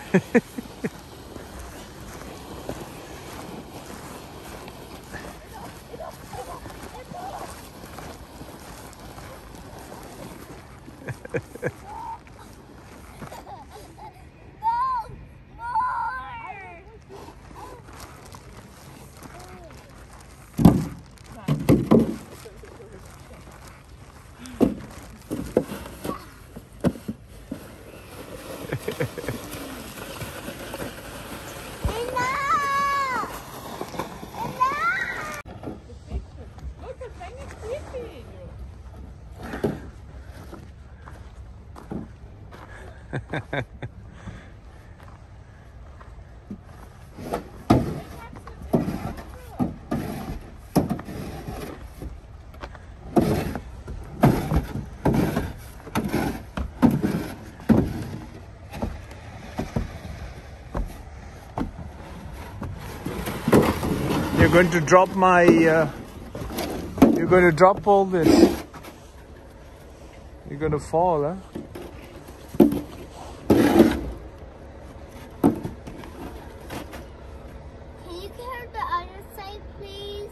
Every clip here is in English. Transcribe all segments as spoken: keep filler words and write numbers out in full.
You're going to drop my, uh, you're going to drop all this. You're going to fall, huh? Can you carry the other side, please?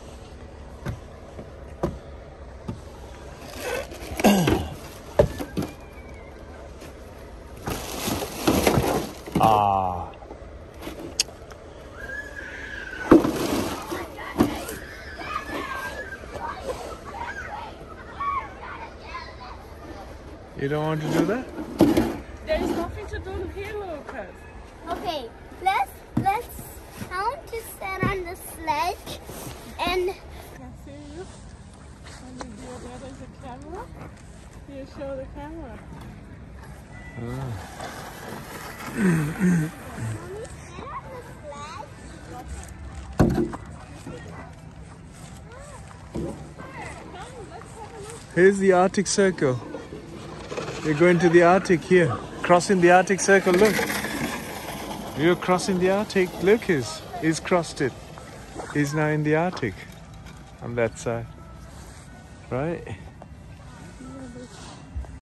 Ah. You don't want to do that? There is nothing to do here, Lucas. Okay, let's let's. I want to stand on the sledge and. Can see you. And the other there's a camera. You show the camera. Ah. Here's the Arctic Circle. You're going to the Arctic here. Crossing the Arctic Circle, look. You're crossing the Arctic. Look, he's, he's crossed it. He's now in the Arctic on that side. Right?